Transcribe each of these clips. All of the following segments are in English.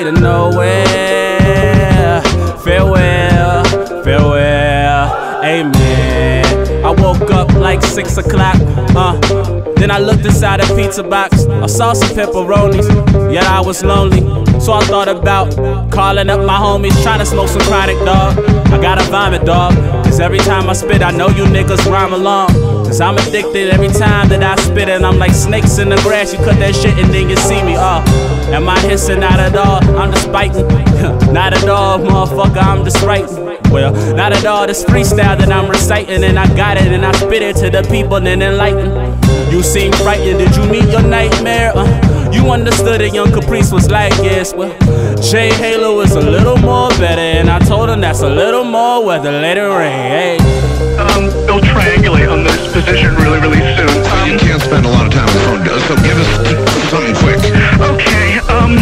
way to nowhere. Farewell, farewell, amen. I woke up like 6 o'clock, then I looked inside a pizza box. I saw some pepperonis, yet I was lonely. So I thought about calling up my homies, trying to smoke some chronic, dog. I gotta vomit, dog, cause every time I spit, I know you niggas rhyme along. Cause I'm addicted every time that I spit, and I'm like snakes in the grass. You cut that shit and then you see me, am I hissing? Not at all, I'm just biting. Not at all, motherfucker, I'm just writing. Well, not at all, this freestyle that I'm reciting, and I got it and I spit it to the people and enlighten. You seem frightened, did you meet your nightmare? You understood that Young Caprice was like, yes, well, Jay Halo is a little more better, and I told him that's a little more weather, let it rain, hey. They'll triangulate on this position really, really soon. You can't spend a lot of time on the phone, so give us something quick. Okay,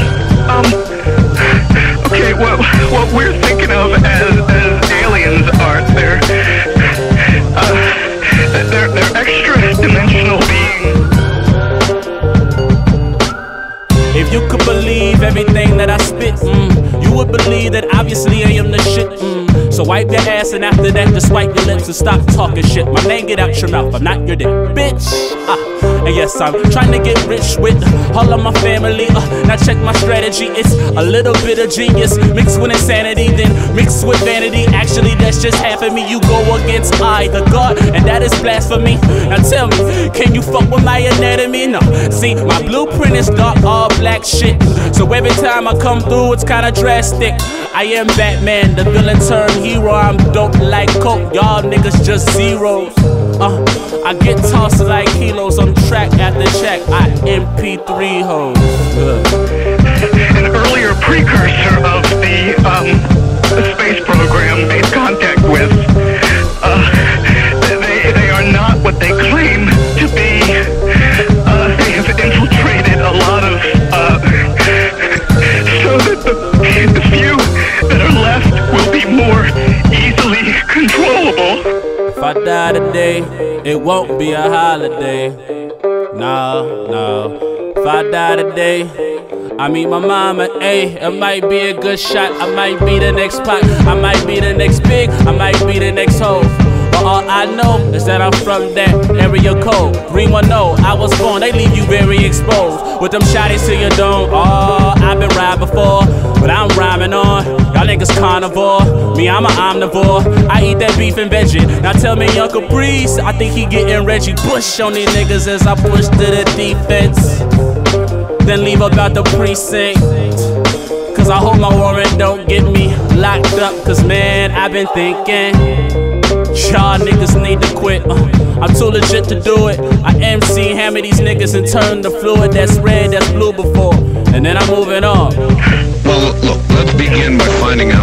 okay, what we're thinking of as aliens are, they're extra-dimensional beings. If you could believe everything that I spit, you would believe that obviously I am the shit. So wipe your ass and after that just wipe your lips and stop talking shit. My name get out your mouth, I'm not your dick, bitch. And yes, I'm trying to get rich with all of my family. Now check my strategy, it's a little bit of genius mixed with insanity, then mixed with vanity. Actually, that's just half of me. You go against I, the God, and that is blasphemy. Now tell me, can you fuck with my anatomy? No. See, my blueprint is dark, all black shit. So every time I come through, it's kinda drastic. I am Batman, the villain turned hero. I'm dope like coke, y'all niggas just zeros. I get tossed like kilos on track after track. I MP3 hoes. An earlier precursor of the space program made contact with. They are not what they claim to be. They have infiltrated a lot of so that the few that are left will be more easily controllable. If I die today, it won't be a holiday. No. If I die today, I meet my mama, ayy, it might be a good shot. I might be the next Pac, I might be the next Big, I might be the next Hov. But all I know is that I'm from that area code. 310, I was born, they leave you very exposed. With them shotties to your dome, I've been rhymed before, but I'm rhyming on. Y'all niggas carnivore, me I'm an omnivore. I eat that beef and veggie. Now tell me Young Caprice, I think he getting Reggie Bush on these niggas as I push to the defense. Then leave about the precinct, cause I hope my warrant don't get me locked up. Cause man, I've been thinking, y'all niggas need to quit. I'm too legit to do it. I MC hammer these niggas and turn the fluid that's red, that's blue before, and then I'm moving on. Well, look, let's begin by finding out